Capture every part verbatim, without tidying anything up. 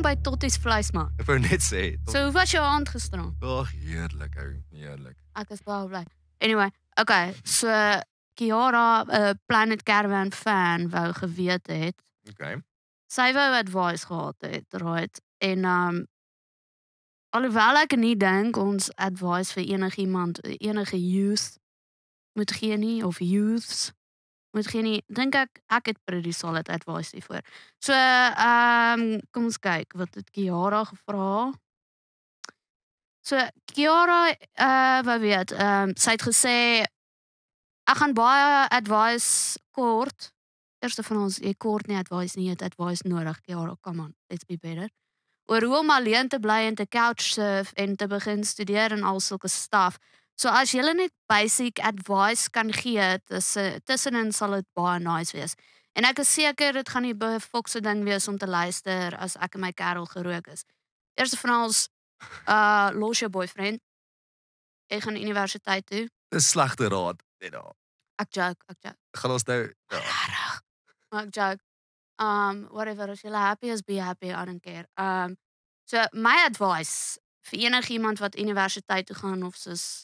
by Totties vleisman. Ek wou net sê. Tot... So hoe was jou aand gisterand? Ag, heerlik, ou, heerlik. Ek is baie bly. Anyway, okay, so Kiara, 'n uh, Planet Caravan fan, wou geweet het. Okay. Sy wou advice gehad het, right? En um alhoewel ek nie dink ons advice vir enigiemand, enige youth moet gee nie of youths moet gee nie, dink ek ek het pretty solid advice hiervoor. So, ehm um, kom ons kyk wat het Kiara gevra. So Kiara uh wou weet, ehm um, sy het gesê ek gaan baie advice kort. Eerste van ons, jy kort nie advice nie, jy het advice nodig. Kiara, come on, let's be better. Oor hoe om alleen te bly en te couchsurf en te begin studeer en al sulke stuff. So as jy net basic advice kan gee, tussen tussenin sal dit baie nice wees. En ek is seker dit gaan nie 'n fokse ding wees om te luister as ek en my kerel gerook is. Eerste van alles, uh los jou boyfriend. Ek gaan universiteit toe. Dis slegte raad, net daar. Ek joke, ek joke. Gaan ons nou ja. Rarig. Maar ek joke. Um whatever, as jy happy is, be happy, I don't care. Um so my advice vir enigiemand wat universiteit toe gaan of soos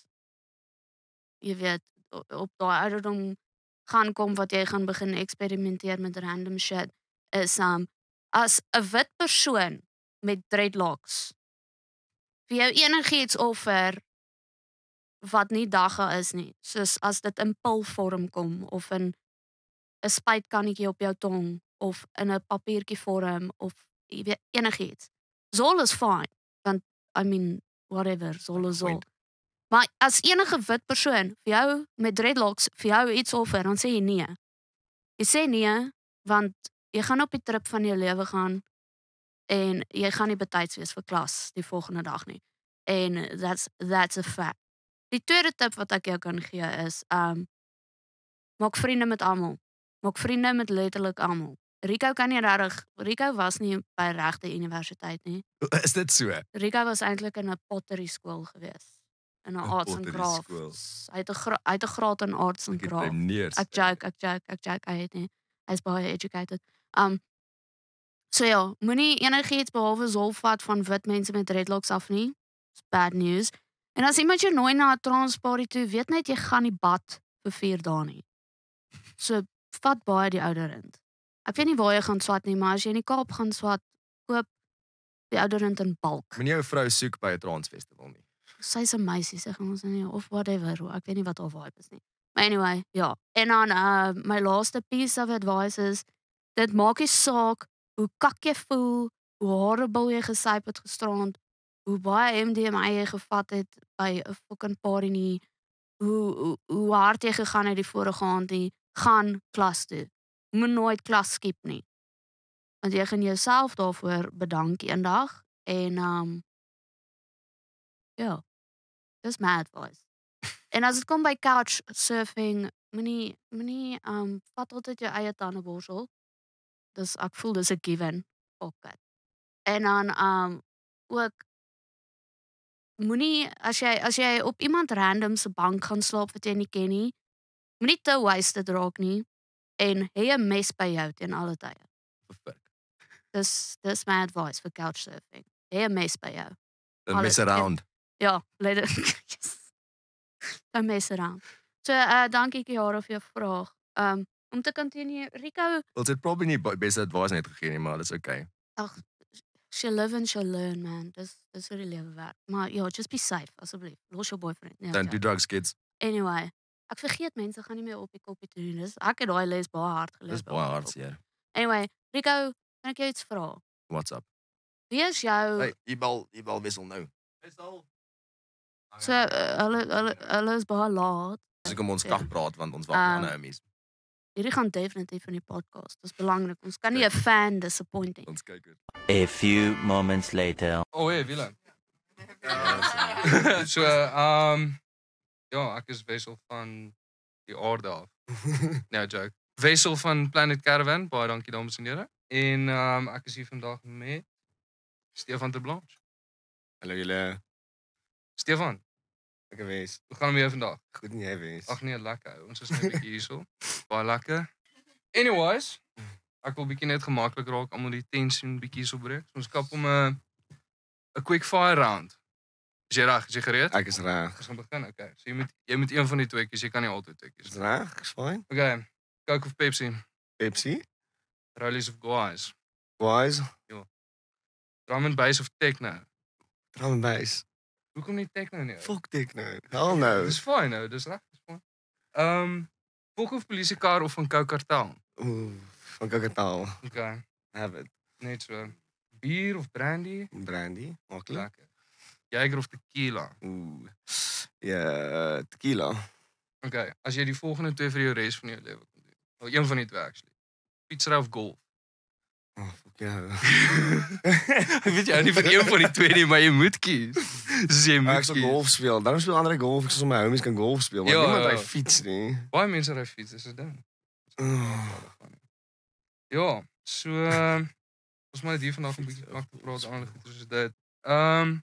jy weet op daai ouderdom gaan kom wat jy gaan begin eksperimenteer met random shit is um as 'n wit persoon met dreadlocks vir jou enigiets offer wat nie dagga is nie, soos as dit in pilvorm kom of in 'n spuitkannetjie op jou tong of in 'n papiertjie vorm of jy weet enigiets. Zol is fine, want I mean whatever, zol is zol. Maar as enige wit persoon vir jou met dreadlocks vir jou iets offer, dan sê jy nee. Jy sê nee want jy gaan op die trip van jou lewe gaan en jy gaan nie betyds wees vir klas die volgende dag nie. En that's that's a fact. Die tweede tip wat ek jou kan gee is um maak vriende met almal. Maak vriende met letterlik almal. Rico kan nie regtig, Rico was nie by regte universiteit nie. Is dit so? Rico was eintlik in 'n pottery skool gewees. In 'n arts and crafts. Hy het 'n hy het 'n graad in arts and crafts. Ek joke, ek joke, ek joke, hy het nie. Hy's baie educated. Um so ja, moenie enigiets behalwe zol vat van wit mense met dreadlocks af nie. It's bad news. En as iemand jou nooi na 'n transparty toe, weet net jy gaan nie bad vir vier dae nie. So vat baie die ouderend. Ek weet nie waar jy gaan swat nie, maar as jy in die Kaap gaan swat, koop die ouderend in bulk. Moenie jou vrou soek by 'n transfestival nie. Sy's 'n meisie, sê ons nie of whatever. Ek weet nie wat haar vibe is nie. Maar anyway, ja. En dan uh my laaste piece of advice is dit maak nie saak hoe kak jy voel, hoe horrible jy gesyp het gisterand, hoe baie M D M A jy gevat het by 'n fucking party nie, hoe, hoe hoe hard jy gegaan het die vorige aand nie, gaan klas toe. Moet nooit klas skip nie. Want jy gaan jouself daarvoor bedank eendag en um ja. Dis my advice. En as dit kom by couch surfing, moenie moenie um vat altyd jou eie tandeborsel. Dus ek voel dis 'n given. Okay. En dan um ook moenie as jy as jy op iemand random se bank gaan slaap wat jy nie ken nie, moenie te wasted raak nie en hê 'n mes by jou teen alle tye. Perfek. Dis dis my advice vir couch surfing. Hê 'n mes by jou. Don't mess around. Ja, let it. Yes. Don't mess around. So uh dankie Kiara vir jou vraag. Um om te continue, Rico. Ons het probably nie best advice net gegee nie, maar dit's okay. Ag, she'll live and she'll learn, man. Dis dis hoe die lewe werk. Maar ja, just be safe asseblief. Los jou boyfriend. Nee, Don't do drugs, kids. Anyway, ek vergeet mense gaan nie meer op die koppie te doen. Dis ek het daai les baie hard geleer. Dis baie hard, ja. Anyway, Rico, kan ek jou iets vra? What's up? Wie is jou Hey, jy bal, jy bal wissel nou. Wissel. So uh, hulle hulle hulle is baie laat. Dis kom ons kak praat want ons wag Um, aan homies. Hierdie gaan definitief in die podcast. Dis belangrik. Ons kan nie 'n fan disappoint nie. Ons kyk dit. A few moments later. Oh, hey, Willem. so, um, ja, ek is Wessel van die aarde af. Nee, joke. Wessel van Planet Caravan. Baie dankie dames en here. En um, ek is hier vandag met Stefan ter Blanche. Hallo julle. Stefan, Ek wees. hoe gaan het met jou vandag? Goed nie jy wees. Ag nee, lekker. Ons is net 'n bietjie hierso. Baie lekker. Anyways, ek wil bietjie net gemaklik raak, almal die tensie bietjie so breek. So ons kap om 'n 'n quick fire round. Is jy reg? Is jy gereed? Ek is reg. Ons gaan begin. Okay. So jy moet jy moet een van die twee kies. Jy kan nie altyd twee kies Is nie. reg? Is fine. Okay. Coke of Pepsi? Pepsi. Rollies of Guys? Wise. Drum and bass of techno? Drum and bass. Hoekom nie techno nie? Fuck techno. Hell no. Dis fyn nou, dis reg, dis fyn. Ehm, um, Volk of polisiekar of van Coke kartel? Oeh, van kakataal. Okay. Have it. Net so. Bier of brandy? Brandy. Maklik. Lekker. Jager of tequila? Oeh. Ja, tequila. Okay, as jy die volgende twee vir jou res van jou lewe kon doen. Wel, een van die twee actually. Fietsry of golf? Oh, fuck ja. Ek weet jy nie vir een van die twee nie, maar jy moet kies. Dis jy moet Ek sal kies. golf speel. Daarom speel ander golf. Ek sal my homies kan golf speel, maar Ja, niemand ja. ry fiets nie. Baie mense ry fiets, dis 'n ding. Oh. Ja, so uh, ons moet hier vandag 'n bietjie maklik praat aan goed soos dit. Ehm um,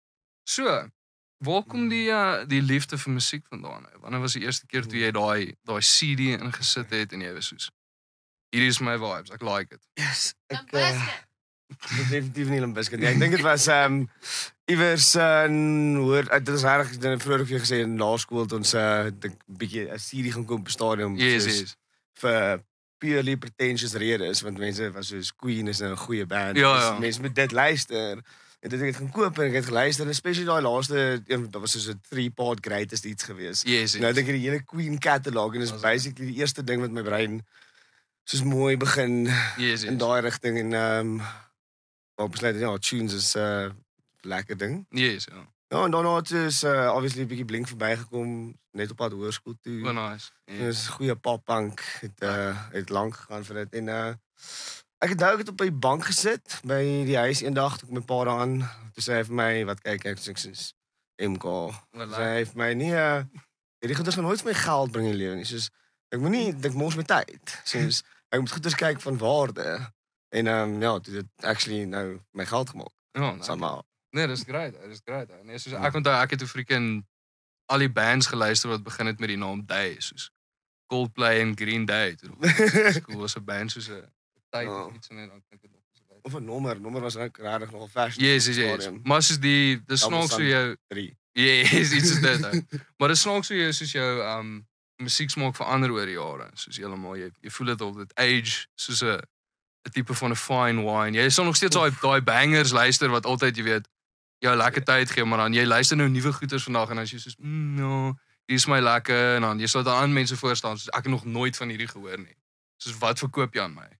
so, waar kom die uh, die liefde vir musiek vandaan? Wanneer was die eerste keer toe jy daai daai C D ingesit het en jy was soos hierdie is my vibes, ek like it. Yes. Ek Limp uh, dit is definitief nie Limp Bizkit nie. Ek dink dit was ehm um, iewers in hoor dit is reg ek het vroeër vir jou gesê in laerskool het ons 'n uh, dink bietjie 'n C D gaan koop op die stadion Yes, soos yes. vir purely pretentious redes want mense was soos Queen is 'n goeie band. Ja, Dus ja. mense moet dit luister. En dit ek het gaan koop en ek het geluister en especially daai laaste een dat was soos 'n three part greatest iets gewees. Yes, Nou yes. dink ek die hele Queen catalog en is Was- basically die eerste ding wat my brein soos mooi begin Yes, in yes. daai rigting en ehm um, op besluit ja, tunes is 'n uh, lekker ding. Yes, ja. Ja, en daarna het is uh, obviously 'n bietjie Blink verbygekom net op pad hoërskool toe. Oh, nice. Dit Yes. is goeie poppunk. Het uh, het lank gegaan vir dit en uh ek het nou ek het op die bank gesit by die huis eendag toe ek my pa daaraan toe sê hy vir my wat kyk ek sê soos M K. Wat Sy hy vir my nie uh hierdie goeders gaan nooit vir my geld bring in die lewe nie. Soos ek moenie dink mors my tyd. Soos ek moet goeders kyk van waarde. En ehm um, ja, dit het actually nou my geld gemaak. Ja, nice. Somehow. Nee, dis great, dis great. Nee, soos ek onthou ek het 'n freaking al die bands geluister wat begin het met die naam Day, soos Coldplay en Green Day. Toe cool was 'n band soos 'n tyd Ja. of iets en dan klink dit nog so. Of 'n nommer, nommer was ook regtig nogal fashion. Yes, yes, yes. Maar soos die die snaaks hoe jou drie. yes, iets is dit. ou. Maar dit snaaks hoe jy soos jou um musieksmaak verander oor die jare. Soos heeltemal jy jy voel dit al dit age soos 'n 'n tipe van 'n fine wine. Jy sal nog steeds daai daai bangers luister wat altyd jy weet jou lekker tyd gee, maar dan jy luister nou nuwe goeters vandag en as jy soos mm, ja, hier is my lekker en dan jy sal daar aan mense voor staan soos ek het nog nooit van hierdie gehoor nie. Soos wat verkoop jy aan my?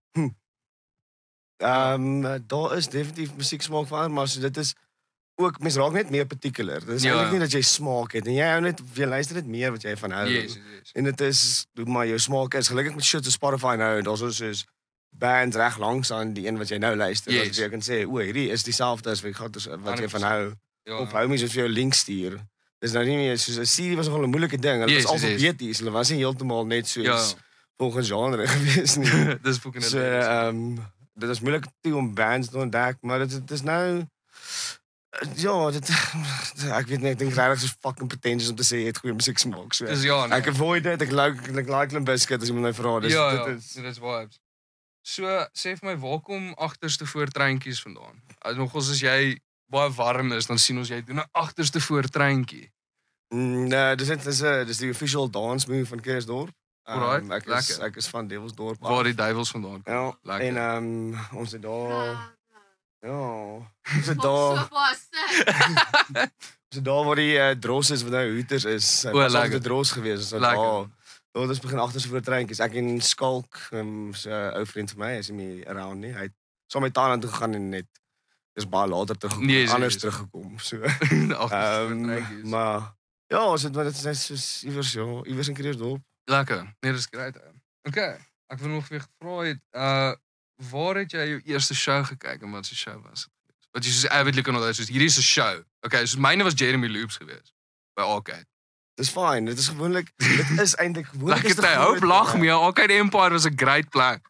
Ehm um, daar is definitief musiek smaak verander, maar so dit is ook mens raak net meer particular. Dit is Ja. eintlik nie dat jy smaak het en jy hou net jy luister net meer wat jy van hou. Yes, yes, yes. En dit is hoe maar jou smaak is. Gelukkig met shit so Spotify nou, daar's ons soos bands reg langs aan die een wat jy nou luister. Yes. Yes. Wat jy kan sê, o, hierdie is dieselfde as wat jy gaan wat jy van honderd persent. hou. Ja. Of homies wat vir jou link stuur. Dis nou nie meer soos 'n C D was nogal 'n moeilike ding. Hulle Yes, was yes, yes. alfabeties. Hulle was nie heeltemal net soos Ja. volgens genre gewees nie. Dis fucking So ehm dit is moeilik toe om bands te ontdek, maar dit dit is nou ja, dit ek weet nie, ek dink regtig is fucking pretentious om te sê jy het goeie musiek smaak. So Dis ja, nee. ek avoid dit. Ek like ek like Limp Bizkit as jy my nou vra. Dis ja, ja, dit is dit is vibes. So sê vir my waar kom agterste voortreintjies vandaan? As nogals as jy baie warm is, dan sien ons jy doen 'n agterste voortreintjie. Mm, nee, dis net dis 'n dis die official dance move van Kersdorp. Um, Alright, ek is lekker. ek is van Devilsdorp. af. Waar die duiwels vandaan kom. Ja, Lekker. en ehm um, ons het daar Ja, ja, ons het so daar baie sick. ons het daar waar die uh, dros is wat nou hoeters is. Hy O, was lekker. altyd dros gewees. So Lekker. daar daar het ons begin agter se voortreintjies. Ek en Skalk, um, so 'n ou vriend van my, is nie around nie. Hy het saam met Thailand toe gegaan en net dis baie later terug Nee, is- anders is. teruggekom. So Agterste ehm voortreintjies. maar ja, ons het maar dit is net soos iewers ja, iewers in Kersdorp. Lekker. Nee, dis great. ou. Okay. Ek wil nog weer gevra het, uh waar het jy jou eerste show gekyk en wat se show was dit? Wat jy soos avidly kan onthou, soos hierdie is 'n show. Okay, soos myne was Jeremy Loops geweest by Arcade. Dis fyn. Dit is gewoonlik dit is eintlik gewoonlik Lekker is dit tyd. Hou groot lag dinge. mee. Arcade Empire was 'n great plek.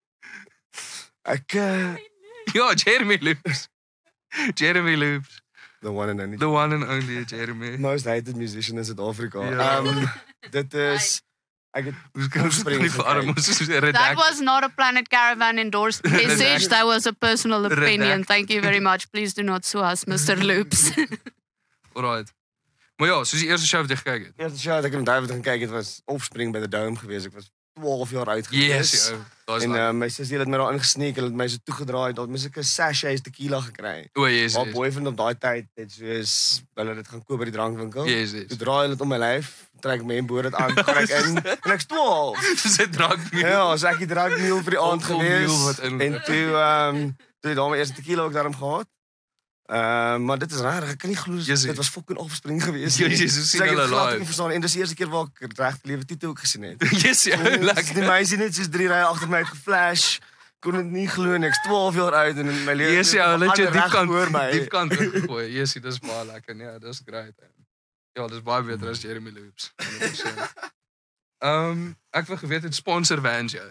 Ek uh, Ja, Jeremy Loops. Jeremy Loops. the one and only The one and only Jeremy. most hated musician in Suid-Afrika. Ja. Ehm dit is ek het Hoe kan ons Offspring nie vir arm gekyk. ons is That redact. was not a Planet Caravan endorsed message. That was a personal opinion. Thank you very much. Please do not sue us, Mister Loops. Alright. Maar ja, soos die eerste show wat jy gekyk het. eerste show dat ek in David gaan kyk het was Offspring by the Dome geweest. Ek was twaalf jaar oud geweest. Yes, ou. Daar's En daai. uh, my sussie het my daar ingesneek, hulle het my so toegedraai, dat mis ek 'n sachet tequila gekry. O, yes, Haar yes. boyfriend op daai tyd het soos hulle dit gaan koop by die drankwinkel. Yes, Toe yes. draai hulle dit om my lyf, trek my en boor dit aan, trek in en ek's twaalf. Dis 'n drank nie. Ja, so ek het drankmiel vir die aand Alcoholmiel gewees. wat in- En toe ehm um, toe het daar my eerste tequila ook daarom gehad. Ehm uh, maar dit is raar, ek kan nie glo Jezus. dit was fucking Offspring geweest. Jezus, hoe sien ek het hulle glad live? nie verstaan en dis die eerste keer waar ek regte lewe Tito ook gesien het. Yes, ja, Die lekker. meisie net soos drie rye agter my het geflash. Kon dit nie glo nie. Ek's twaalf jaar oud en in my lewe. Yes, ja, hulle het jou ander reg diepkant voor my. diepkant ingegooi. Yes, dis baie lekker. Nee, dis great. Ja, dis baie beter as Jeremy Loops. honderd persent. Ehm, um, ek wou geweet het sponsor Vans jou.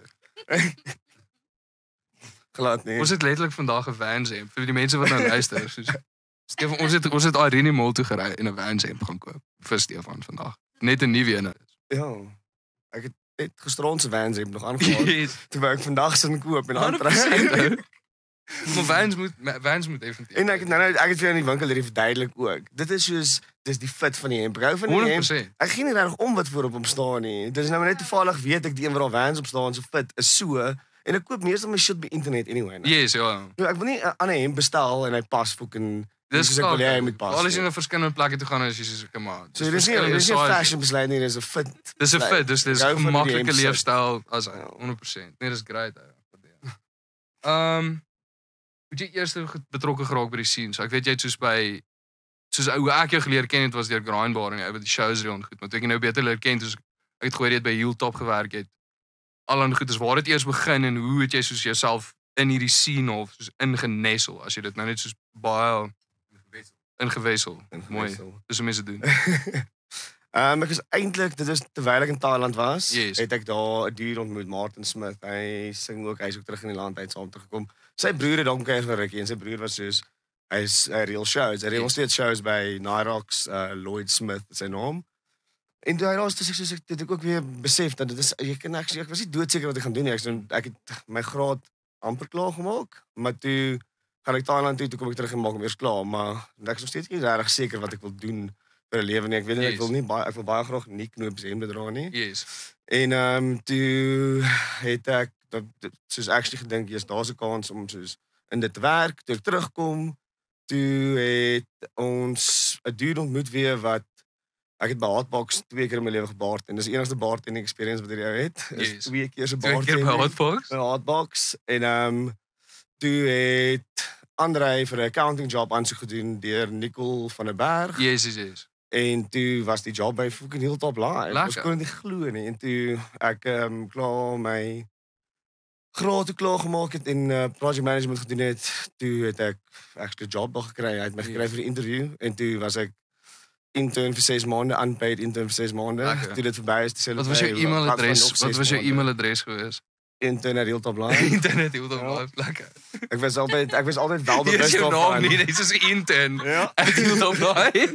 Glad nie. Ons het letterlik vandag 'n Vans hemp vir die mense wat nou luister. Soos Stefan, ons het ons het Irene Mall toe gery en 'n Vans hemp gaan koop vir Stefan vandag. Net 'n nuwe een. Ja. Ek het net gisterond se Vans hemp nog aangehad. Yes. Toe wou ek vandag sin koop en honderd persent, aantrek. ou. Maar Vans moet Vans moet definitief. En ek het nou nou ek het vir jou in die winkel hierdie verduidelik ook. Dit is soos dis die fit van die hemp. Ek hou van die honderd hemp. persent. Ek gee nie regtig om wat voorop hom staan nie. Dis nou maar net toevallig weet ek die een waar daar Vans op staan so fit is so en ek koop meestal my shit by internet anyway. Nou. Yes, ja. Nou, ek wil nie 'n ander hemp bestel en hy pas fucking Dis soos ek wil hê hy moet pas. Alles nie. in 'n verskillende plekke toe gaan as jy soos kom maar. So dis nie dis nie 'n fashion besluit nie, dis 'n fit. Dis 'n besluit. fit, dis dis Ek hou van die gemaklike hemp sit. leefstyl as hy, Ja. honderd persent. Nee, dis great. ou. Ehm um, het jy eers ge- betrokke geraak by die scene? So ek weet jy het soos by soos hoe ek jou geleer ken het was deur Grindbar en jy het die shows reën goed, maar toe ek jou nou beter leer ken, soos ek het gehoor jy het by Hilltop gewerk het. Al aan goed, is waar het eers begin en hoe het jy soos jouself in hierdie scene of soos ingenessel as jy dit nou net soos baie ingewessel. Mooi. Dis hoe mense doen. Ehm um, ek is eintlik dit is terwyl ek in Thailand was, Yes. het ek daar 'n dude ontmoet, Martin Smith. Hy sing ook, hy's ook terug in die land uit saam teruggekom. Sy broer het hom kuier vir rukkie en sy broer was soos hy's 'n real shows. Hy reël Yes. steeds shows by Nyrox, uh, Lloyd Smith is sy naam. En toe hy daar was, toe ek soos ek het ek ook weer besef dat dit is jy kan actually ek was nie doodseker wat ek gaan doen nie. Ek sê ek het my graad amper klaar gemaak, maar toe gaan ek Thailand toe, toe kom ek terug en maak hom eers klaar, maar ek is nog steeds nie regtig seker wat ek wil doen vir 'n lewe nie. Ek weet nie Yes. ek wil nie baie ek wil baie graag nie knoop hemde dra nie. Yes. En ehm um, toe het ek dat dat- soos actually gedink jy's daar's 'n kans om soos in dit te werk, toe ek terugkom, toe het ons 'n dude ontmoet weer wat ek het by Hotbox twee keer in my lewe gebaard en dis die enigste bartending experience wat ek jou het. Is Yes. twee keer se Twee keer by bartending. Hotbox. By Hotbox en ehm um, toe het Andrei vir 'n accounting job aansoek gedoen deur Nicole van der Berg. Yes, yes, yes. En toe was die job by fucking Hilltop Live. Ons Lekker. kon dit nie glo nie. En toe ek ehm um, klaar my graad toe klaar gemaak het en uh, project management gedoen het, toe het ek actually 'n job daar gekry. Hy het my gekry vir die interview en toe was ek intern vir ses maande, unpaid intern vir ses maande. Lekker. Toe dit verby is, toe sê Wat was jou hulle, "Hey, wat van e-mailadres? nog Wat ses was jou maande?" e-mailadres gewees? Intern at Hilltop Live. Internet heel Ja. op lekker. Ek was altyd ek was altyd wel Dis bewus jou naam daarvan. nie, dis is 'n intern. Ja. Ek heel op daai.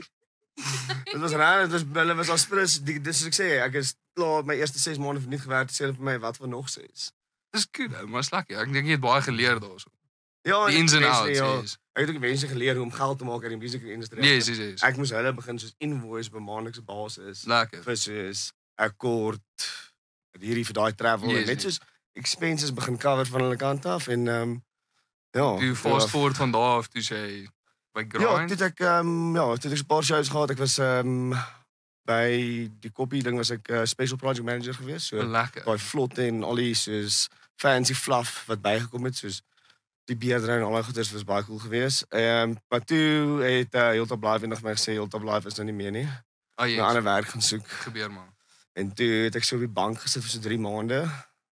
Dit was raar, dit was hulle was al sprus. die- Dis soos ek sê, ek is klaar my eerste ses maande verniet gewerk, sê hulle vir my wat van nog ses. Dis goed, ou, maar is lekker. Ek dink jy het baie geleer daarso. Ja, Die ins and eventually, outs, ja. yes. Ek het ook mense geleer hoe om geld te maak in die music industrie. Yes, yes, yes. Ek moes hulle begin soos invoice op 'n maandelikse basis Lekker. vir soos akkoord hierdie vir daai travel Yes, en net yes. soos expenses begin cover van hulle kant af en ehm um, ja. Toe fast forward van daar af toe sê by Ja, grind. toe het ek ehm um, ja, toe het ek 'n paar shows gehad. Ek was ehm um, by die Koppie ding was ek uh, special project manager geweest. So Lekker. daai vlotte en al die soos fancy fluff wat bygekom het soos die beerdery en al daai goeders was baie cool geweest. Ehm um, maar toe het uh, Hilltop Live eendag vir my gesê Hilltop Live is nou nie meer nie. Ah, Ek yes. 'n ander werk gaan soek. Gebeur maar. En toe het ek so op die bank gesit vir so drie maande.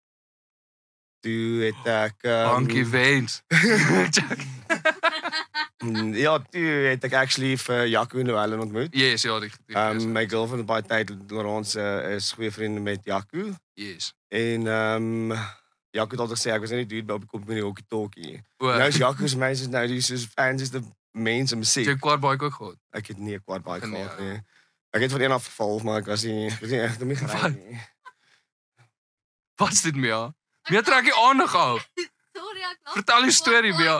Toe het ek um, Bankie Vents. ja, toe het ek actually vir Jaco Noellen ontmoet. Yes, ja, die. die Ehm yes. um, my girlfriend op baie tyd Laurence uh, is goeie vriende met Jaco. yes. En ehm um, Jaco het altyd gesê ek was net die dude by op die kop met die hockey talkie. O, Nou is Jaco se mense nou die soos fans is die mense musiek. jy quad bike ook gehad. Ek het nie 'n quad bike Nee, gehad ja. nie. Ek het van een af geval, maar ek was nie ek was nie ek het hom nie gery nie. Wat's dit, Mia? Mia trek jy aandag hou. Sorry, ek lag. Vertel die storie, Mia.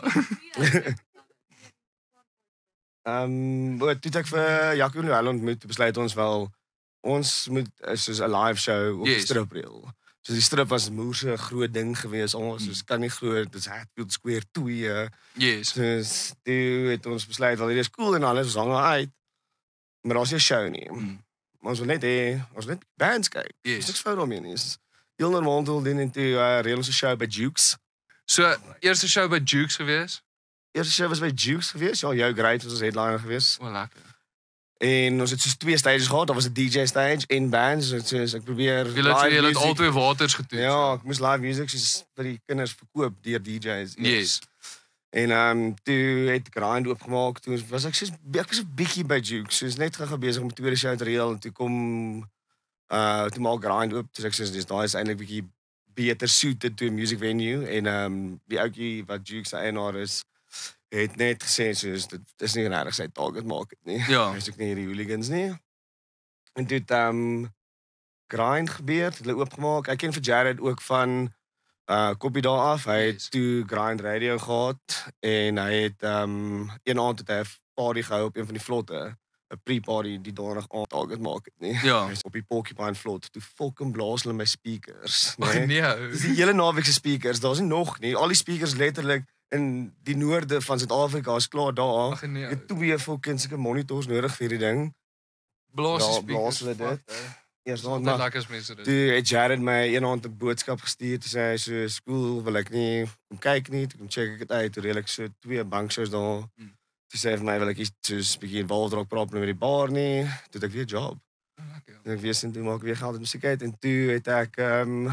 Ehm, um, toe het ek vir Jacques Noël ontmoet, toe besluit ons wel ons moet is soos 'n live show op die Yes. strip reël. So die strip was 'n moerse groot ding gewees. Ons soos kan nie glo dit is Hatfield Square twee. Yes. Dus toe het ons besluit wel hier is cool en alles, ons hang er uit. Maar daar's nie 'n show nie. Mm. Maar ons wil net hê, ons wil net bands kyk. Yes. Dis niks fout daarmee nie. Dis heel normaal te doen en toe uh, reël ons 'n show by Jukes. So, eerste show by Jukes gewees. Eerste show was by Jukes gewees. Ja, jou Great was ons headliner gewees. O, lekker. En ons het soos twee stages gehad. Daar was 'n D J stage en bands. So, soos ek probeer Julle het julle het music- albei waters getoets. Ja, ek moes live music soos vir die kinders verkoop deur D J's. Yes. En ehm um, toe het ek Grind oopgemaak. Toe was ek soos ek was 'n bietjie by Jukes. Soos net gou besig om 'n tweede show te reël en toe kom uh toe maak Grind oop. Toe sê ek soos dis daai is eintlik bietjie beter suited to a music venue en ehm um, die ouetjie wat Jukes se eienaar is het net gesê soos dit is nie regtig sy target market nie. Ja. Hy's ook nie hierdie hooligans nie. En toe het ehm um, Grind gebeur, het hulle oopgemaak. Ek ken vir Jared ook van uh kopie daar af. Hy het Yes. toe Grind Radio gehad en hy het ehm um, een aand het hy 'n party gehou op een van die vlotte. 'n Pre-party die donderdag aand target market nie. Ja. Hy's op die Porcupine vlot. Toe fucking blaas hulle my speakers. Ag Nee. nee. Dis die hele naweek se speakers. Daar's nie nog nie. Al die speakers letterlik in die noorde van Suid-Afrika is klaar daar. Ag nee. Ek het twee fucking sulke monitors nodig vir die ding. Blaas Ja, die speakers. blaas hulle dit. Fuck, hè. Eers Dis dan altyd maar lekker as mense dit. toe het Jared my eendag 'n boodskap gestuur te sê hy so skool wil ek nie kom kyk nie, toe kom check ek dit uit, toe reël ek so twee bankshows daar. Hmm. Toe sê hy vir my wil ek iets soos 'n bietjie involved raak problem met die bar nie. Toe het ek weer job. Lekker. En ek weer sin toe maak ek weer geld met musiek uit en toe het ek ehm um,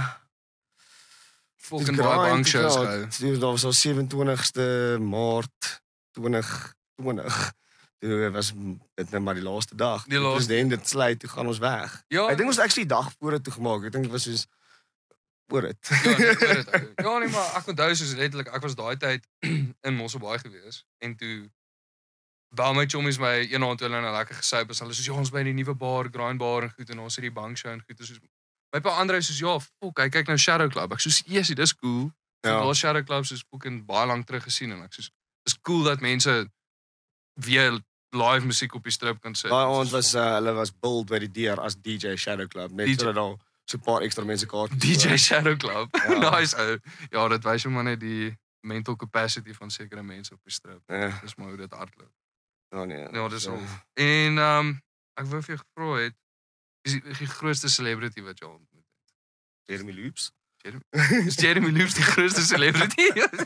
Fucking baie bankshows gehou. Toe daar was al sewe-en-twintigste Maart twintig twintig. Toe was dit net maar die laaste dag. Die laaste- President dit sluit, toe gaan ons weg. Ja. Ek dink ons het actually die dag voor dit toe gemaak. Ek dink dit was soos oor dit. Ja, dit oor dit, ou. Ja, nee, maar ek onthou soos letterlik ek was daai tyd in Mosselbaai gewees en toe bel my chommies my een aand toe hulle nou lekker gesuip is. Hulle soos ja, ons by die nuwe bar, Grind bar en goed en ons het die bankshow en goed. En soos my pa Andre soos ja, fok, hy kyk nou Shadow Club. Ek soos yesie, dis cool. Ja. Ja. Daar Shadow Club soos fucking baie lank terug gesien en ek soos dis cool dat mense weer live musiek op die strip kan sit. Daai aand was uh, hulle was build by die deur as D J Shadow Club. Net D J sodat daar so 'n paar ekstra mense kaart. D J Shadow Club. Ja. Nice ou. Ja, dit wys jou maar net die mental capacity van sekere mense op die strip. Ja, Dis maar hoe dit hardloop. ja nee. Ja, dis So, al. En ehm um, ek wou vir jou gevra het, wie is die, die grootste celebrity wat jy al ontmoet het? Jeremy Loops. Is Jeremy Loops die grootste celebrity?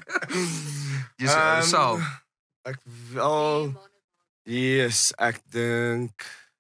Dis Ehm, um, sal. Ek wel yes, ek dink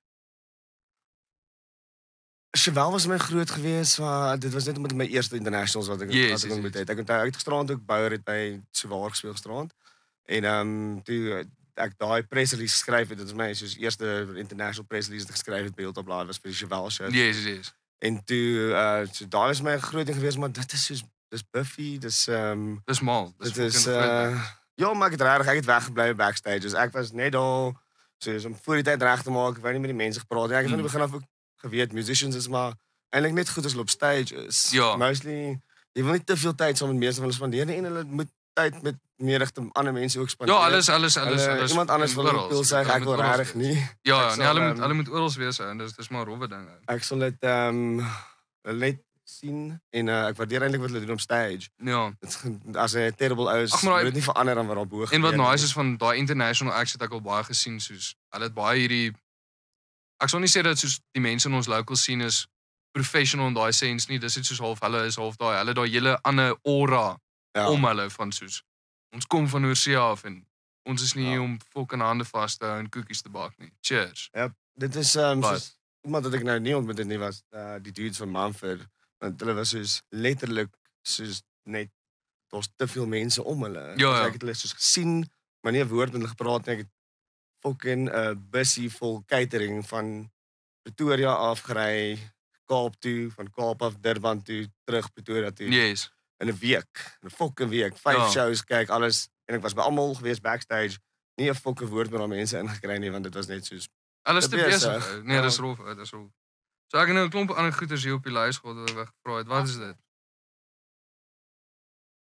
Chevelle was my groot geweest, maar dit was net met my eerste internationals wat ek Yes, wat ek yes, ontmoet yes. het. Ek onthou ek het gisterand ook Bouwer het by Swaar gespeel gisterand. En ehm um, toe ek daai press release geskryf het, dit was my soos eerste international press release wat ek geskryf het by Hilton Blaad was vir die Chevelle show. Yes, yes. En toe uh so daai was my groot ding geweest, maar dit is soos dis Buffy, dis ehm um, Dis mal. Dis dit is fucking groot, uh ja, maar ek het regtig ek het weggebly backstage. Dus ek was net daar soos om voor die tyd reg te maak. Ek wou nie met die mense gepraat nie. Ek het van die Mm. begin af ook geweet musicians is maar eintlik net goed as hulle op stage is. Ja. Mostly jy wil nie te veel tyd saam met mense van hulle spandeer nie en hulle moet tyd met menigte ander mense ook spandeer. Ja, alles alles alles Hulle- alles. iemand anders wil oral. wil sê Hulle ek moet wil oral regtig wees. nie. Ja, Ek nee, sal, hulle moet ehm, hulle moet oral wees ou, en dis dis maar 'n rowwe ding. ou. Ek sal dit ehm um, net sien en uh, ek waardeer eintlik wat hulle doen op stage. Ja. Dit is ge- as 'n terrible ou is, Ag, maar daai- moet dit nie verander aan wat daar bo En wat gebeur nice nie. is van daai international acts het ek al baie gesien soos hulle het baie hierdie ek sal nie sê dat soos die mense in ons local scene is professional in daai sense nie, dis net soos half hulle is half daai hulle daai hele ander aura ja. om hulle van soos ons kom van oorsee af en ons is nie Ja. hier om fucking hande vas te hou en koekies te bak nie. Cheers. Dit is um, Wat? soos, iemand wat ek nou nie ontmoet het nie was uh, die dudes van Mumford. Want hulle was soos letterlik soos net daar's te veel mense om hulle. Ja, Dus ja. Ek het hulle soos gesien, maar nie 'n woord met hulle gepraat nie. Ek het fucking 'n uh, bussie vol catering van Pretoria af gery, Kaap toe, van Kaap af Durban toe, terug Pretoria toe Yes. in 'n week. 'n Fucking week. Vyf Ja. shows kyk, alles en ek was by almal gewees backstage. Nie 'n fucking woord met daai mense ingekry nie want dit was net soos Alles te Te besig. besig, ou. Nee, ja. dis rof, ou, dis rof. So ek het nou 'n klomp ander goeters hier op die lys gehad wat ek gevra het. Wat is dit?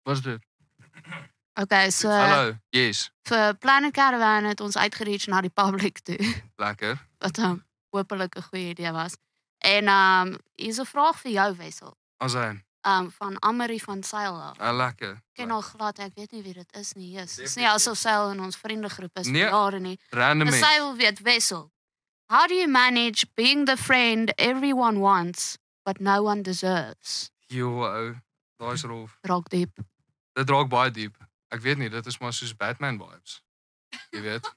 Wat is dit? Okay, so Hallo, yes. vir Planet Caravan het ons uitgereach na die public toe. Lekker. Wat um, hopelik 'n goeie idee was. En um hier's 'n vraag vir jou Wessel. As hy. Um van Amarie van Sail. Ah, lekker. Ken al glad, ek weet nie wie dit is nie. Jesus. Dis nie asof Sail in ons vriendegroep is Nee. vir jare nie. Random Maar mens. sy wil weet Wessel. How do you manage being the friend everyone wants but no one deserves? Jo, ou. Daai is rof. Raak diep. Dit raak baie diep. Ek weet nie, dit is maar soos Batman vibes. Jy weet.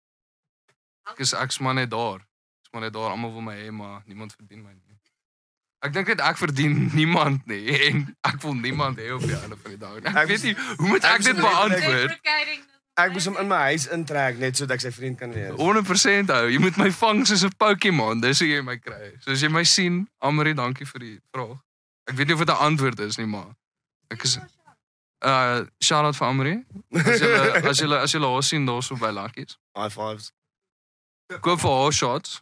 Ek is ek's maar net daar. Ek's maar net daar, almal wil my hê, maar niemand verdien my nie. Ek dink net ek verdien niemand nie en ek wil niemand hê op die einde van die dag. Ek, Ek weet was- nie, hoe moet ek, ek dit was letterlik- beantwoord? Ek moes hom in my huis intrek net sodat ek sy vriend kan wees. honderd persent ou, jy moet my vang soos 'n Pokémon, dis hoe jy my kry. So as jy my sien, Amarie, dankie vir die vraag. Ek weet nie of dit 'n antwoord is nie, maar ek is uh shout out vir Amarie. As jy as jy as jy haar sien daarso by Lucky's. High fives. Koop vir haar shots.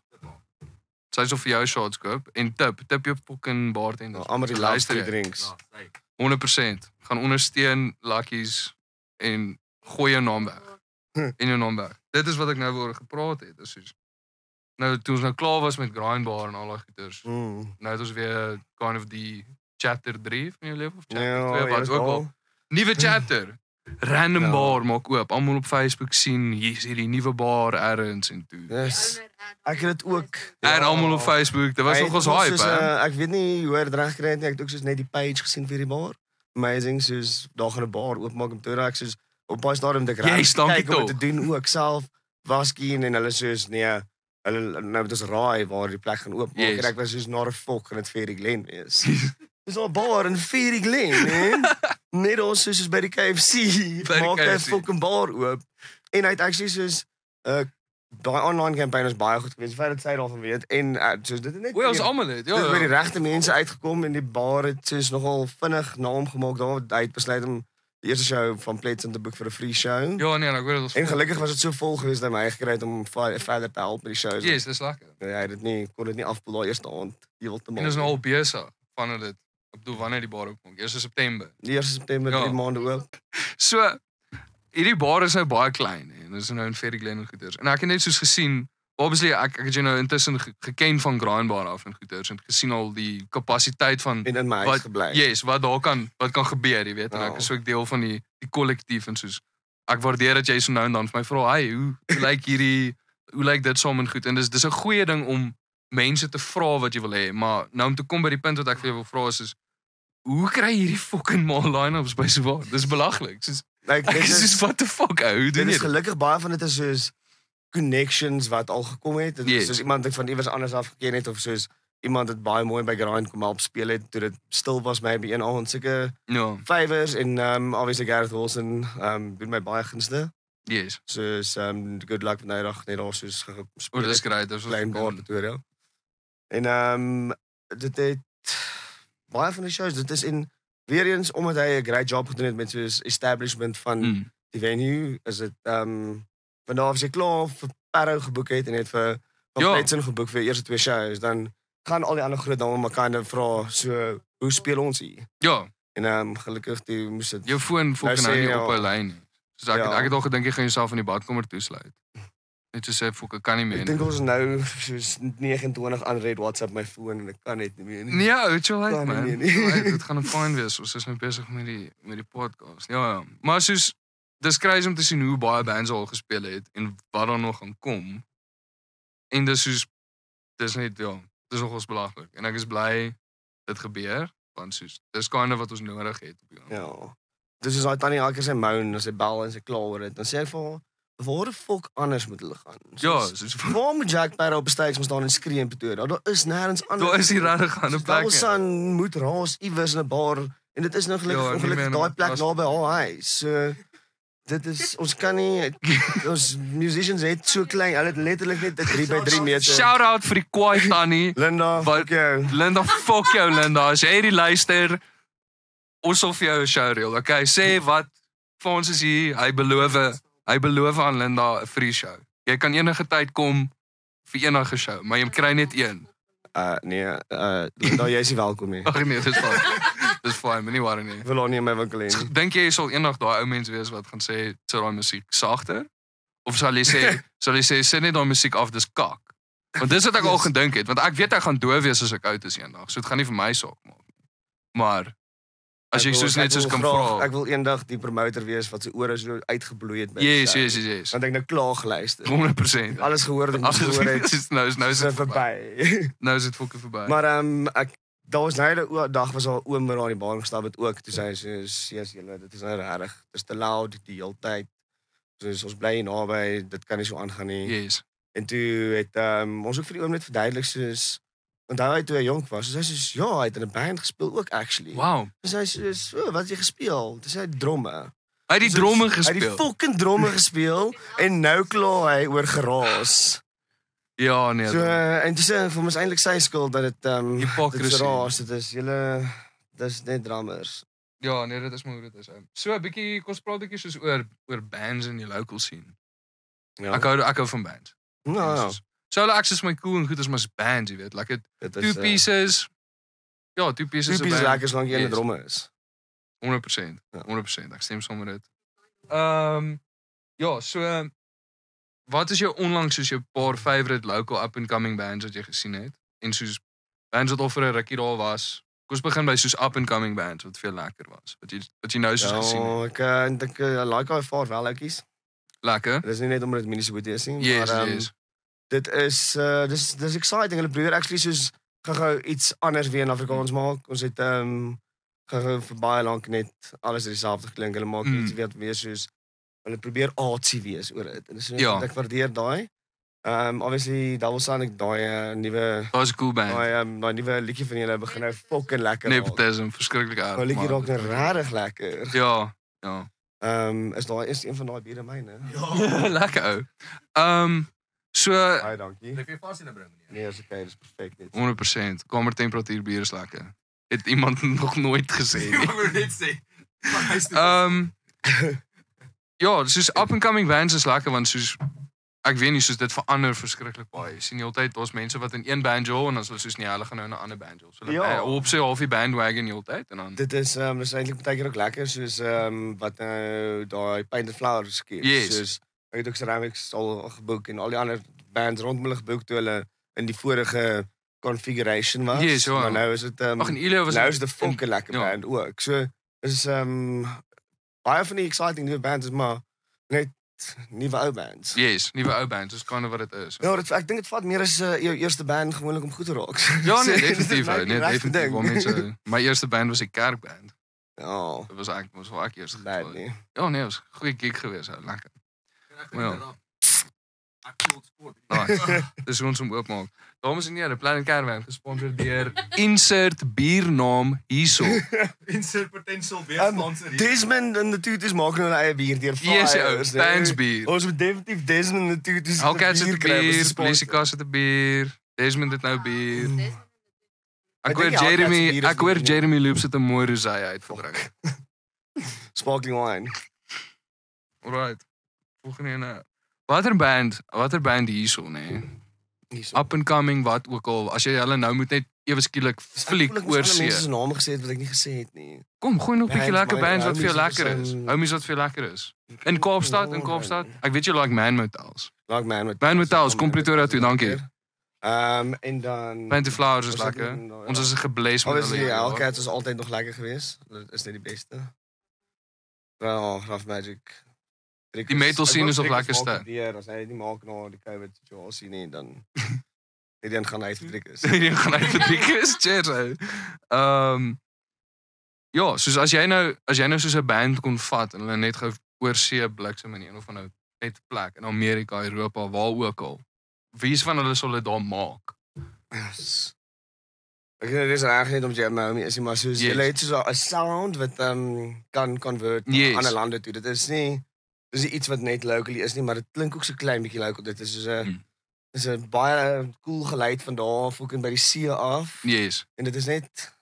Sy sal vir jou shots koop en tip, tip jou fucking bartender. Nou, Amarie So loves luister die jy. drinks. honderd persent. Gaan ondersteun Lucky's en gooi jou naam weg. En jou naam weg. Dit is wat ek nou oor gepraat het, is soos nou toe ons nou klaar was met grindbar en al daai goeters. Mm. Nou het ons weer kind of die chapter drie van jou lewe of chapter Ja, twee wat jy's ook al. daar. Nuwe chapter. Random Ja. bar maak oop. Almal op Facebook sien hier's hierdie nuwe bar ergens en toe. Yes. Ek het dit ook. En almal op Facebook, dit was Hy nog ons het ook hype, soos, hè. uh, Ek weet nie hoe hy dit reg gekry het nie. Ek het ook soos net die page gesien vir die bar. Amazing, soos daar gaan 'n bar oopmaak om toe raak soos op baie stadium dit reg. Yes, dankie kyk om tog. dit te doen ook self. Waskien en hulle soos nee, hulle nou moet ons raai waar die plek gaan oopmaak. Yes. En ek was soos na 'n fok en dit Ferry Glen wees. Dis al 'n bar in Ferry Glen, hè. Net ons soos by die K F C. By die Maak 'n K F C. fucking bar oop. En hy het actually soos uh daai online campaign is baie goed geweest. Feit dat sy daarvan weet en uh, soos dit het net O, ons weer- almal dit. Dit het by die Ja. regte mense uitgekom en die bar het soos nogal vinnig naam gemaak daar. Hy het besluit om die eerste show van Pleasant te boek vir 'n free show. Ja, nee, ek weet dit ons. En gelukkig was dit so vol geweest dat hy my gekry het om va- verder te help met die shows. Yes, dis lekker. Ja, hy het dit nie kon dit nie afpoel daai eerste aand heeltemal. En is nou al besig van dit. Ek bedoel wanneer die bar oopmaak. Eers in September. die eerste September Ja. drie maande oop. So hierdie bar is nou baie klein en dis nou in Ferry Glen en goeters. En ek het net soos gesien, obviously ek ek het jou nou intussen ge- geken van grindbar af en goeters en gesien al die kapasiteit van En in my huis wat gebly. yes, wat daar kan wat kan gebeur, jy weet. En Ja. ek is ook deel van die die kollektief en soos ek waardeer dat jy so nou en dan vir my vra, "Hey, hoe hoe lyk hierdie hoe lyk dit saam en goed?" En dis dis 'n goeie ding om mense te vra wat jy wil hê, maar nou om te kom by die punt wat ek vir jou wil vra is, is hoe kry jy hierdie fucking mal line-ups by so waar? Dis belaglik. Soos Like, ek dit is is, soos what the fuck, ou, hoe dit doen is jy dit? gelukkig baie van dit is soos connections wat al gekom het. Dit is Yes. soos iemand wat van iewers anders af geken het of soos iemand wat baie mooi by grind kom help speel het toe dit stil was maybe een aand sulke Ja, favors en um obviously Gareth Wilson um doen my baie gunste. yes. Soos um good luck vandag net daar soos ge- O, gespeel. dis het, great. Dis klein bar Pretoria. En um dit het baie van die shows dit is in weer eens omdat hy 'n great job gedoen het met soos establishment van Mm. die venue is dit um vanaf as jy klaar vir Parow geboek het en het vir van Ja. Pleasant geboek vir die eerste twee shows dan gaan al die ander groot name mekaar nou vra so hoe speel ons hier? Ja, En um gelukkig toe moes dit jou foon fucking sê nou nie jy op al. 'n lyn nie. Soos ek Ja. ek het al gedink jy gaan jouself in die badkamer toesluit. Net so sê fuck, ek kan nie meer. Ek nie. dink ons is nou soos negenentwintig unread WhatsApp my foon en ek kan net nie meer nie. Nee, ou, chill uit Kan nie man. meer nie. Chill uit, Dit gaan fyn wees. Ons is nou besig met die met die podcast. Ja, ja. Maar soos dis crazy om te sien hoe baie bands al gespeel het en wat daar nog gaan kom. En dis soos dis net ja, dis nogals belaglik. En ek is bly dit gebeur want soos dis kind of wat ons nodig het op die Ja. Dis is daai tannie elke keer sy moan as sy bel en sy kla oor dit. Dan sê ek vir haar, waar die fok anders moet hulle gaan? Ja, Soos, soos waar moet Jack Parow op 'n stage staan en skree in Pretoria? Daar is nêrens anders. daar is die regtig aan 'n plek. Wilson moet raas iewers in 'n bar en dit is nou gelukkig Ja, nie ongelukkig meer in 'n- daai plek was- naby haar huis. So dit is ons kan nie ons musicians het so klein, hulle het letterlik net 'n drie by drie meter. Shout out vir die kwaai tannie. Linda, Wat- fuck jou. Linda, fuck jou Linda. As jy hierdie luister, ons sal vir jou 'n show reël. Okay, sê wat vir ons is hier. Hy beloof, hy beloof aan Linda 'n free show. Jy kan enige tyd kom vir enige show, maar jy kry net een. Uh nee, uh Linda, jy is nie welkom nie. Ag nee, dis waar. Dis fyn, moenie worry nie. Ek wil haar nie in my winkel hê nie. Dink jy sal eendag daai ou mens wees wat gaan sê sit daai musiek sagter? Of sal jy sê sal jy sê sit net daai musiek af, dis kak. Want dis wat ek al gedink het, want ek weet ek gaan doof wees as ek oud is eendag. So dit gaan nie vir my saak maak nie. Maar as jy Ek wil- soos ek net soos wil kan graag- vra. Ek wil eendag die promotor wees wat sy ore so uitgebloei het by die Yes, show. yes, yes, yes. Want ek nou klaar geluister. honderd persent. Alles gehoor wat ek moes Alles gehoor het. is nou is nou is Dis dit verby. verby. Nou is dit fokke verby. Maar ehm um, ek daar was nou 'n dag was al oom daar aan die baan gestap het ook. Toe sê hy soos yes julle, dit is nou regtig. Dit is te loud die hele tyd. Soos ons bly hier naby, dit kan nie so aangaan nie. Yes. En toe het ehm um, ons ook vir die oom net verduidelik soos onthou hy toe hy jonk was. Soos hy soos ja, hy het in 'n band gespeel ook actually. Wow. Dis hy soos, "O, wat het jy gespeel?" Dis hy dromme. Hy het die Soos, dromme Hy het die gespeel. fucking dromme gespeel en nou kla hy oor geraas. Ja, nee. So dan- uh, en dis vir ons eintlik sy skuld dat dit ehm um, dit is Hypocrisy. raas, dit is julle dis net drummers. Ja, nee, dit is maar hoe dit is. ou. So 'n bietjie kom ons praat 'n bietjie soos oor oor bands in die local scene. Ja. Ek hou ek hou van bands. Nou, ja, Soos- Solo acts is my cool en goed as maar bands, jy weet. Like it dit two is uh, pieces. Ja, two pieces. Two pieces lekker solank jy in 'n Yes. dromme is. honderd persent. Ja. honderd persent. Ek stem saam met dit. Ehm um, ja, so wat is jou onlangs soos jou paar favorite local up and coming bands wat jy gesien het? En soos bands wat al vir 'n rukkie daar was. Kom ons begin by soos up and coming bands wat veel lekker was. Wat jy wat jy nou soos Ja, gesien het. ek uh, dink uh, I like how far wel ouetjies. Lekker. Dit is nie net omdat dit munisipaliteit is nie, Yes, maar ehm yes. dit is uh dis dis exciting. Hulle probeer actually soos gou-gou iets anders weer in Afrikaans maak. Ons het ehm um, gou-gou vir baie lank net alles dieselfde klink. Hulle maak Mm. iets weer weer soos hulle probeer artsy wees oor dit. En dis net Ja. wat ek waardeer daai. Ehm um, obviously Double Sonic daai uh, nuwe Dat was 'n cool band. daai um, daai nuwe liedjie van julle begin nou fucking lekker raak. Nepotism, verskriklik erg. Daai liedjie maar- raak nou regtig lekker. Ja, ja. Ehm um, is daai is een van daai biere myne. Ja. lekker ou. Ehm um, so Baie dankie. Ek wil vas in bring meneer. Nee, is okay, dis perfek dit. honderd persent kamertemperatuur bier is lekker. Het iemand nog nooit gesê Ek nie. wou net sê. Maar hy's toe. Ehm ja, soos up and coming bands is lekker want soos ek weet nie soos dit verander verskriklik baie. Jy sien die hele tyd daar's mense wat in een band jol en dan is hulle soos nee, hulle gaan nou na 'n ander band jol. So hulle Ja. ja. op sy halfie bandwagon die hele tyd en dan Dit is ehm um, dis eintlik baie keer ook lekker soos ehm um, wat nou daai Painted Flowers skiet. Yes. Soos ek het ook Ceramics al geboek en al die ander bands rondom hulle geboek toe hulle in die vorige configuration was. Yes, ja. Maar nou is dit ehm Ag en um, Ilio was nou is dit 'n fucking lekker ja. band ook. So is ehm um, baie van die exciting nuwe bands is maar net nuwe ou bands. Yes, nuwe ou bands, dis kind of wat dit is. Ja, dit, ek dink dit vat meer as uh, jou eerste band gewoonlik om goed te raak. Ja, nee, So, dit is definitief, nou ou, die nee, regte definitief. ding. Waar mense my eerste band was 'n kerkband. Ja, Dit was ek was waar ek eers bad gegaan. nie. Ja, nee, was 'n goeie gig geweest, ou, lekker. Ja. Ek voel sport. Nice. Dis hoe ons hom oopmaak. Dames en here, Planet Caravan gesponsor deur Insert biernaam hierso. Insert potential weer Um, sponsor hier. Desmond en de Toetes maak nou hulle eie bier deur Yes, ou, flyers, hè. Pants bier. Ons moet definitief Desmond en de Toetes Hellcats het 'n kry, ons bier, is sponsor. Polisiekas het 'n bier, Desmond het nou bier. Ek Ek dink hoor die Hellcats se Jeremy, bier is ek hoor goed, Jeremy Loops het 'n mooi rosé uitgebring. Sparkling wine. Alright. Volgende ene. Watter band, watter band hierso nê? Nee? Hierso. Up and coming wat ook al. As jy hulle nou moet net ewe skielik fliek oor Mense see. se name gesê het wat ek nie gesê het nie. Kom, gooi nog 'n bietjie Bands, lekker my bands wat vir jou homies lekker is, is. um, Homies wat vir jou lekker is. In Kaapstad, in Kaapstad. Ek weet jy like Man Motels. Like man met Man Motels, kom Pretoria toe, dankie. Ehm en dan Painted Flowers is Ons het lekker. een- Ons is geblees met Obviously, hulle. ja. Hellcats is altyd nog lekker geweest. Dit is net die beste. Wel, Rough Magic. Die metal scene is op lekkerste. Weer as hy dit nie maak na die COVID situasie nie, dan die een gaan uitgedruk is. Die gaan uit vir die kus, cheers. ou. Ehm ja, soos as jy nou as jy nou soos 'n band kon vat en hulle net gou oor see bliksem in een of ander net plek in Amerika, Europa, waar ook al. Wie's van hulle sal dit daar maak? Yes. Ek dink dit is reg net om jy nou nie is nie, maar soos Yes. jy het so 'n sound wat um, kan convert na Yes. ander lande toe. Dit is nie dis nie iets wat net locally is nie, maar dit klink ook so klein bietjie local. Dit is soos 'n Hmm. dis 'n baie cool geluid van daar af, ook in by die see af. Yes. En dit is net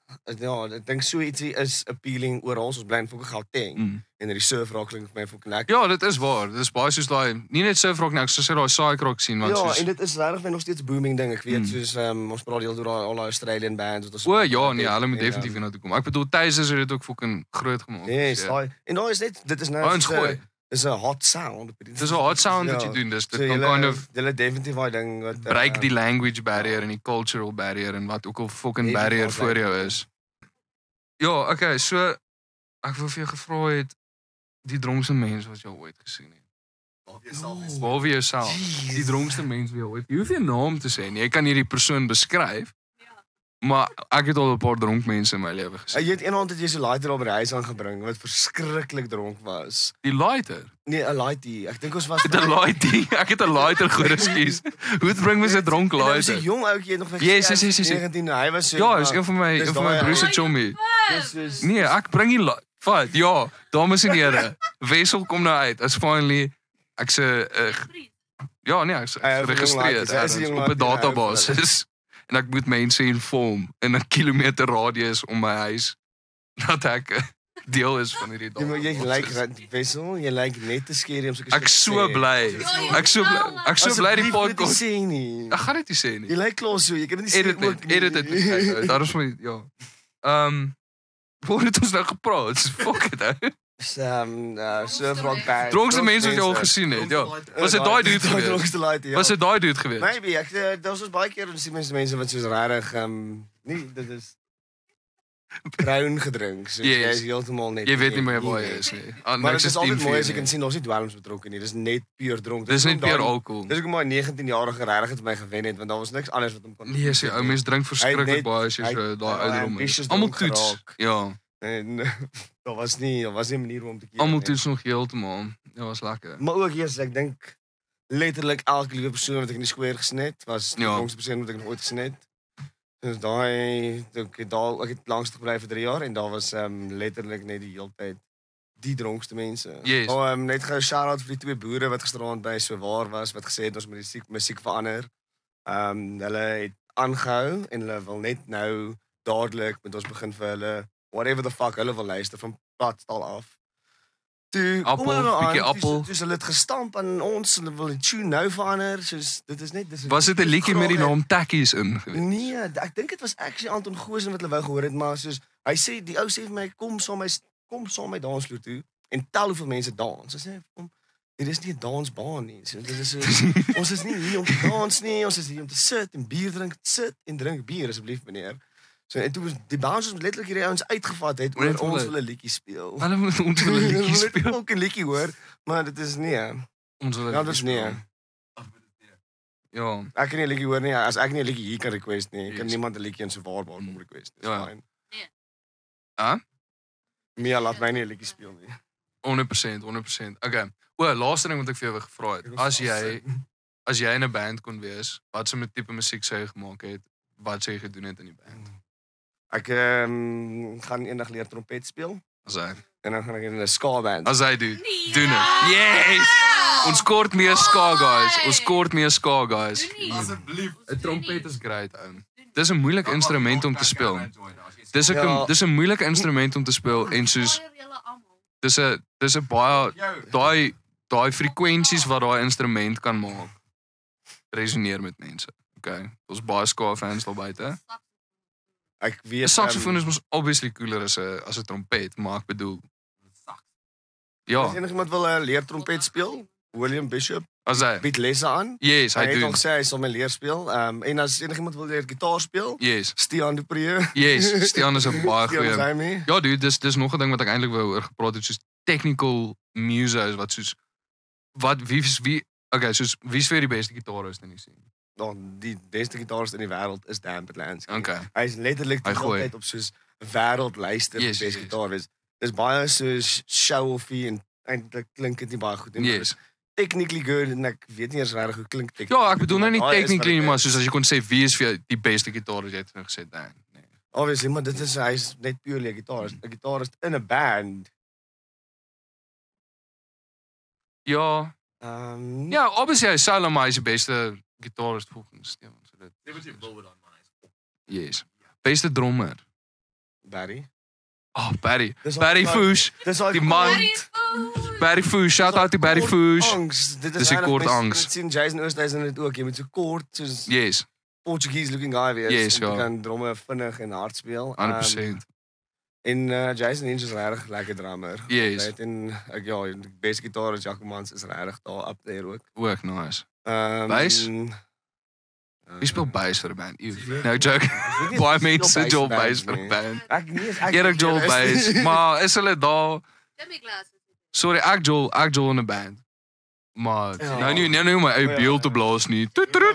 Ja, ek dink so ietsie is appealing oral. Ons bly in fucking Gauteng Mm. en die surf rock klink vir my fucking lekker. Ja, dit is waar. Dit is baie soos daai nie net surf rock nie, ek sou sê daai psych rock sien wat Ja, soos en dit is regtig nog steeds booming ding. Ek weet Mm. soos um, ons praat heel deur daai al daai Australian bands wat ons O ja, nee, hulle moet en, definitief um, hiernatoe kom. Ek bedoel Tasers het dit ook fucking groot gemaak. Yes, So, daai en daai is net dit is nou Ouens soos 'n- gooi. Dis 'n hot sound. Dis 'n hot sound wat jy doen. Dis dit kan kind of Hulle definitief daai ding wat breek uh, die language barrier en die cultural barrier en wat ook al fucking Definitief barrier ons voor like jou dit. is. Ja, okay, so ek wil vir jou gevra het die dronkste mens wat jy al ooit gesien het. Behalwe jouself. Die dronkste mens wie jy ooit. Jy hoef nie 'n naam te sê nie. Jy kan hierdie persoon beskryf. Maar ek het al 'n paar dronk mense in my lewe gesien. Jy het eendag het jy so lighter op by die huis aangebring wat verskriklik dronk was. Die lighter. Nee, 'n lightie. Ek dink ons was Ek het 'n lighter. Ek het 'n lighter goed, ekskuus. Hoe bring mens 'n dronk Hy was 'n lighter? jong ouetjie nog Yes, yes, yes, yes. negentien. Hy was so Ja, is een van my Dis een van my daai broers se ou. chommy. Dis is Nee, ek bring die li- vat. Ja, dames en here. Wessel kom nou uit. As finally ek se uh, ja, nee, ek is Hy is 'n jong geregistreer laatjie, hy is 'n ergens jong op 'n laatjie, hy hou database. En ek moet mense inform in 'n kilometer radius om my huis dat ek 'n deel is van hierdie jy moet- jy database. lyk like, Wessel, jy lyk net te skerry om sulke Ek shit te so sê. bly. Ek so bly. Ek so bly die Asseblief moet jy podcast. sê nie. Ek gaan dit nie sê nie. Jy lyk klaar so, jy kan dit nie sê Edit ook dit, nie. edit dit met my uit. Daar is my ja. Ehm um, Waar het ons nou gepraat? Fuck it. Ou. Dis ehm uh, surf rock band. Dronkste mense wat jy al gesien het. Ja. Was dit daai dude geweest? Dronkste lightie, ja. Was dit daai dude geweest? Maybe ek uh, daar was baie keer sien mense mense wat soos regtig ehm um, nie dit is bruin gedrink. So Yes. jy is heeltemal net Jy weet nie meer nie waar jy net. is nie. Ah, Maar niks dit is altyd mooi as jy nie. kan sien daar's nie dwelms betrokke nie. Dis net puur dronk. Dis net hoekom puur daai- alkohol. Dis hoekom my negentien-jarige regtig het my gewen het want daar was niks anders wat hom kon Nee, sê ou mens drink verskriklik net- baie as jy hy- so daai hy- ouderdom is. ambitious Almal dronk toets. geraak. Ja, En daar was nie daar was nie 'n manier om te keer. almal nie. toets nog heeltemal. Ja, was lekker. Maar ook eers ek dink letterlik elke liewe persoon wat ek in die square gesien het was die Ja. jongste persoon wat ek nog ooit gesien het. Dus daai ek het daar ek het langs gebly vir drie jaar en daar was ehm um, letterlik net die hele tyd die dronkste mense. Yes. Maar um, net gou shout out vir die twee boere wat gisteraand by so waar was wat gesê het ons moet die musiek musiek verander. Ehm um, hulle het aangehou en hulle wil net nou dadelik met ons begin vir hulle whatever the fuck hulle wil luister van platstal af. Toe kom Appel, hulle nou aan, bietjie toe- appel. Toe hulle het gestamp aan ons, hulle wil die tune nou verander, soos dit is net dis Was dit 'n liedjie met die graag- naam Takkies in geweest? Nee, ek dink dit was actually Anton Goosen wat hulle wou gehoor het, maar soos hy sê die ou sê vir my kom saam my kom saam my dansvloer toe en tel hoeveel mense dans. Hy sê kom dit is nie 'n dansbaan nie. So, dit is so, ons is nie hier om te dans nie, ons is hier om te sit en bier drink, sit en drink bier asseblief meneer. So en toe was die bouncers met letterlik hierdie ouens uitgevat het oor Net ons hulle- wil 'n liedjie speel. Hulle moet ons wil 'n liedjie Hulle wil speel. ook 'n liedjie hoor, maar dit is nie. Ons wil 'n Ja, liedjie dis nee. speel. Ja, Ek kan nie 'n liedjie hoor nie. As ek nie 'n liedjie hier kan request nie, kan Yes. niemand 'n liedjie in so waarbaar kom request. Dis Ja. fyn. Ah? Mia laat my nie 'n liedjie speel nie. honderd persent, honderd persent. Okay. O, laaste ding wat ek vir jou gevra het. As jy as jy in 'n band kon wees, wat so 'n tipe musiek sou jy gemaak het? Wat sou jy gedoen het in die band? Ek ehm um, gaan eendag leer trompet speel As hy en dan gaan ek in 'n ska band. As hy doen. Doen dit. Yes! Ons kort meer ska guys. Ons kort meer ska guys. Asseblief. 'n Trompet is great, ou. Dis 'n moeilike instrument om te speel. Dis 'n Ja. dis 'n moeilike instrument om te speel en soos dis 'n dis 'n baie daai daai frekwensies wat daai instrument kan maak resoneer met mense. Okay. Ons baie ska fans daar buite. Ek 'n weet Saksofoon ehm, is mos obviously cooler as 'n as 'n trompet, maar ek bedoel ja, as enigiemand wil uh, leer trompet speel, William Bishop as hy bied lesse aan. Yes, Hy hy het al doen. gesê hy sal my leer speel. Ehm um, en as enigiemand wil leer gitaar speel, Yes. Stian de Pre. Yes, Stian is 'n baie Stian goeie. is hy mee. Ja, dude, dis dis nog 'n ding wat ek eintlik wou oor gepraat het, soos technical muses wat soos wat wie is wie okay, soos wie is vir die beste gitarist in die scene? Dan die beste gitarist in die wêreld is Dan Patlansky. Okay. Hy is letterlik Hy die gooi. hele tyd op soos wêreldluister Yes, die beste yes. gitarist. Dis baie soos show-offy en eintlik klink dit nie baie goed nie. Yes. Technically good en ek weet nie eens regtig hoe klink dit. Ja, ek bedoel nou nie Maar daai is wat technically dit nie, maar is. soos as jy kon sê wie is vir jou die beste gitarist jy het nou gesê Dan. Nee. Obviously, maar dit is hy's net purely 'n gitarist. 'n Gitarist in 'n band. Ja, Ehm ja, obviously hy sou maar hy is die beste gitarist volgens Steven, so dit. Dit wat jy wil dan man. Yes. Beste drummer. Barry. Oh, Barry. Dis Barry al- Foosh. Dis al Die man. Barry Foosh. Shout out to Barry Foosh. Angs. Dit Dis is die regtig kort mense angs. wat sien Jason Oosthuizen dit ook. Jy moet so kort soos Yes, Portuguese looking guy wees. Yes, om te ja. kan dromme vinnig en hard speel. honderd Um, procent. en uh, Jason Inch is regtig lekker drummer. Yes. Right? En ek ja, die beste gitarist Jacomans is regtig daar up there ook. Ook nice. Um, Bass? uh, Wie speel bass vir 'n band? weet Ew. nie. No joke. ek weet nie Baie of hulle mense speel Joel bass bass vir 'n nie. band. Ek nie is ek Erik Joel bass, maar is hulle daar? Timmy Glass. Sorry, ek Joel, ek Joel in 'n band. Maar Ja. nou nie nou nie om my eie Ja. beeld te blaas nie.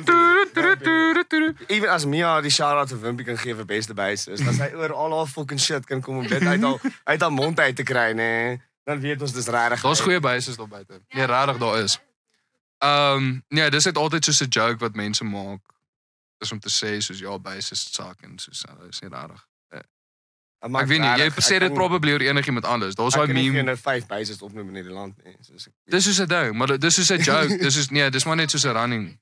Even as Mia die shout-out vir Wimpy kan gee vir beste bassist, dan sy oor al haar fucking shit kan kom om dit uit al uit haar mond uit te kry, nê. Dan weet ons dis regtig. Daar's goeie bassers daar buite. Nee, regtig daar is. Ehm, um, nee, dis net altyd soos 'n joke wat mense maak. Is om te sê soos ja, bassist sak en soos uh, is nie regtig. Ek weet nie, jy sê dit probably oor enigiemand anders. Daar's daai Ek kan nie meme. nou vyf bassist opnoem in hierdie land nie. Soos ek Dis soos 'n ding, maar dis soos 'n joke. Dis is nee, dis maar net soos 'n running.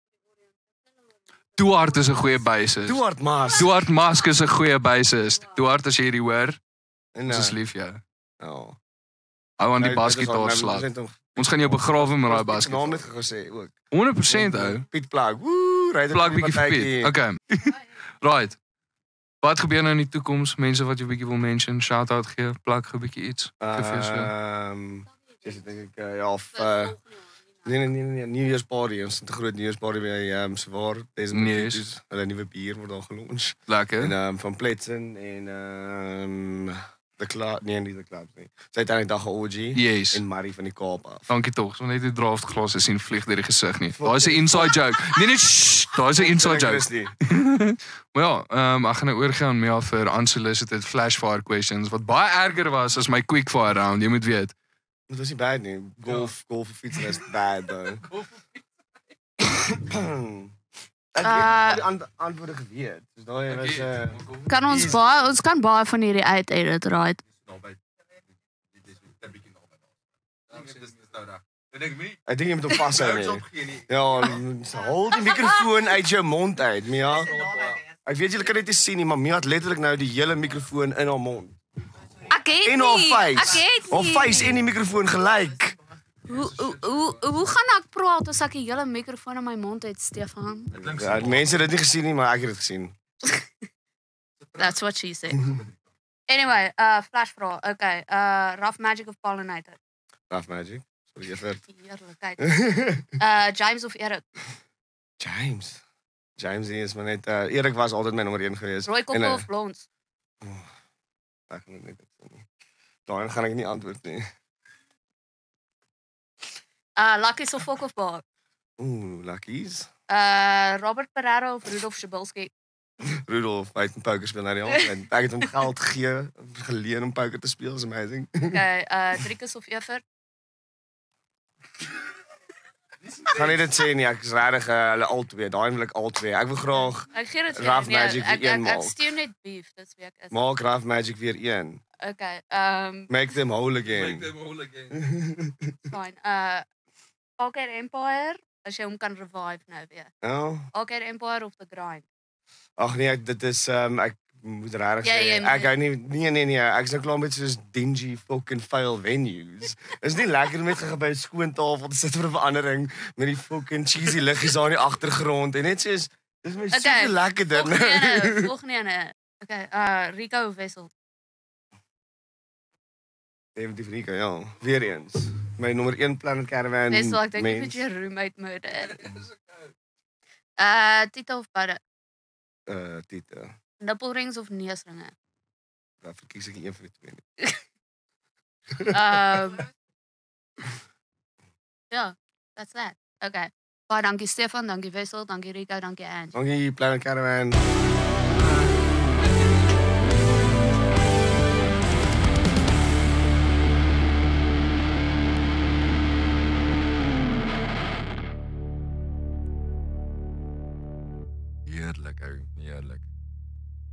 Duarte is 'n goeie bassist. Duart Mas. Duarte Mask is 'n goeie bassist. Duarte as jy hierdie hoor, En dis uh, is lief jou. ja. Hou aan die Nou, dit is al- basgitaar nou, slag. ons het hom- Ons gaan jou begrawe met daai ons het basgitaar. naam net gesê ook. honderd procent ou. Piet Plug. Woe, ry dit Plak bietjie vir Piet. Okay. Right. Wat gebeur nou in die toekoms? Mense wat jy bietjie wil mention, shout out gee, plak gou bietjie iets. Geef vir so. Ehm, dis ek dink ek uh, ja of uh, nee nee nee nee, New Year's party, ons het 'n groot New Year's party by ehm um, Swaar. Dis Yes. hulle nuwe bier word daar gelons. Lekker. En ehm um, van Pletsen en ehm um, the club, nee nie the club nie. Sy het aan die dag 'n O G Yes. en Marie van die Kaap af. Dankie tog. So net die draftglas sien vlieg deur die gesig nie. Daai is 'n inside joke. Nee nee, shh, daai is 'n inside joke. Christie. Maar ja, ehm um, ek gaan nou oorgaan aan Mia vir unsolicited flashfire questions wat baie erger was as my quickfire round, jy moet weet. Dit was nie bad nie. Golf, golf of fietsen is bad though. Ek Uh, het die ant- antwoorde geweet. Dus daai was uh, Kan ons Easy. baie ons kan baie van hierdie uit edit, right? Naby. Dit is 'n bietjie naby daar. Dis dis nou reg. En ek weet ek dink jy moet hom vashou nie. nie. Opgee nie. Ja, hou die mikrofoon uit jou mond uit, Mia. Ek weet julle kan dit nie sien nie, maar Mia het letterlik nou die hele mikrofoon in haar mond. Ek het En haar nie. Ek face. het Haar nie. face en die mikrofoon gelyk. Hoe hoe hoe hoe gaan ek praat as ek die hele mikrofoon in my mond het, Stefan? Ek dink Ja, mense het dit nie gesien nie, maar ek het dit gesien. That's what she said. Anyway, uh flash vraag. Okay, uh Rough Magic of Pollinator. Rough Magic. Sorry, jy vir. Heerlikheid. Uh James of Erik. James. James hier is maar net uh, Erik was altyd my nommer een geweest. Rooi En, koppel uh, of blonds? Ek gaan dit net sê nie. Daarin gaan ek nie antwoord nie. Uh Lucky's of Fok of Bar? Ooh, luckies. Uh Robert Pereira of Rudolf Shabilski? Rudolf uit 'n poker speel na die hand en ek het hom geld gegee, geleen om poker te speel, is amazing. Okay, uh Driekus of Evert? Ek gaan nie dit sê nie, ek is regtig uh, hulle al twee, daai wil ek al twee. Ek wil graag Ek gee dit vir Rough jou. Nee, Magic ek vir een ek, ek maal. stuur net beef, dis wie ek is. maak Rough Magic weer een. Okay, um Make them whole again. Make them all again. fine. Uh Arcade Empire, as jy hom kan revive nou weer. Ja. Arcade Empire of The Grind? Ag nee, ek, dit is um ek moet regtig Ja, sê, jy moet- ek hou nie nee nee nee, ek is nou klaar met soos dingy fucking fail venues. Is nie lekker om net gou by 'n skoon tafel te sit vir 'n verandering met die fucking cheesy liggies daar in die agtergrond en net soos dis my Okay, okay, so lekkerder. Volgende ene, volgende ene. Okay, uh Rico of Wessel? Definitief Rico, ja. Weer eens. My nommer een Planet Caravan. Wessel, ek dink jy mens. moet jou roommate murder. Uh Tito of Budde? Uh Tita. Nippelrings of neusringe? Daar verkies ek een van die twee nie. Um Ja, that's that. Okay. Baie dankie Stefan, dankie Wessel, dankie Rico, dankie Ange. Dankie Planet Caravan.